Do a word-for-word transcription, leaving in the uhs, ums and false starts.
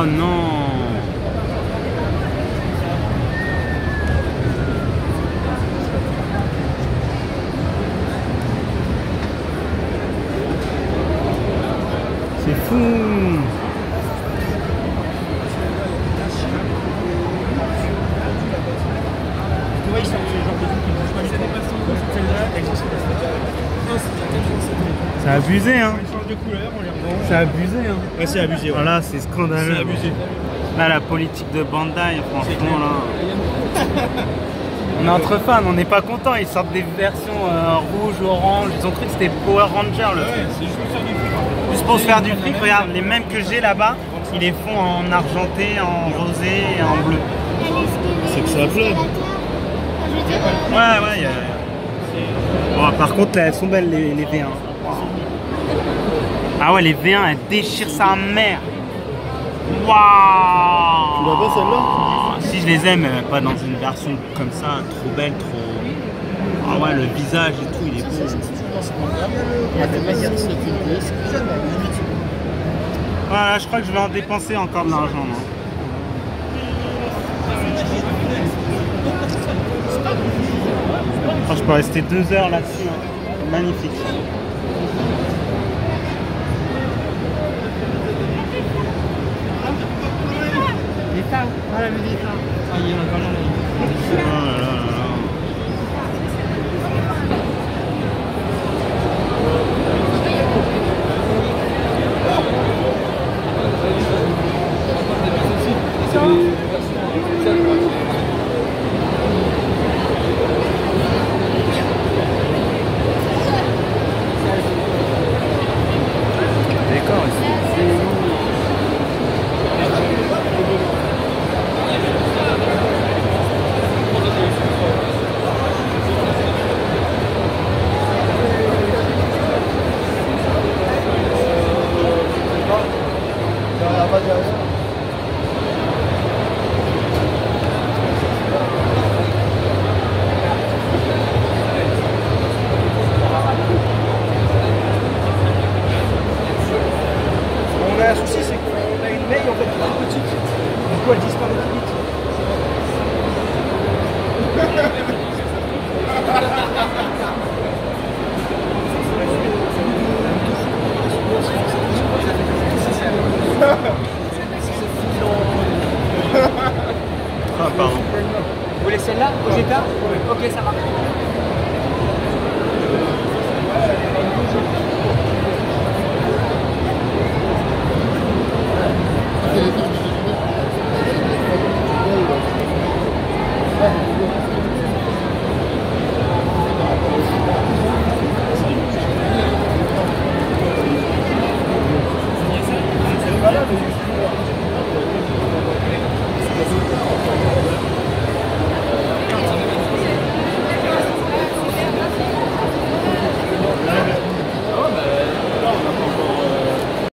non. C'est fou. C'est abusé, hein. C'est abusé, hein. Ouais, c'est abusé. Ouais. Voilà, c'est scandaleux. C'est abusé. Là, la politique de Bandai, franchement, là. On est entre fans, on n'est pas content. Ils sortent des versions euh, rouge, orange. Ils ont cru que c'était Power Ranger, le truc. C'est juste pour faire du fric. Juste pour se faire du fric, regarde, les mêmes que j'ai là-bas, ils les font en argenté, en rosé et en bleu. C'est que ça plaît. Ouais, ouais, y a... Bon, par contre, là, elles sont belles, les, les V un. Ah ouais, les V un, elles déchirent sa mère. Waouh! Tu l'as pas celle-là? Si je les aime, mais pas dans une version comme ça, trop belle, trop... Ah ouais, le visage et tout, il est beau. Voilà, je crois que je vais en dépenser encore de l'argent. Je peux rester deux heures là-dessus. Hein. Magnifique. Ah, la musique, là. Ah, il y en a pas là. Oh là là là là. D'accord, Le souci, c'est que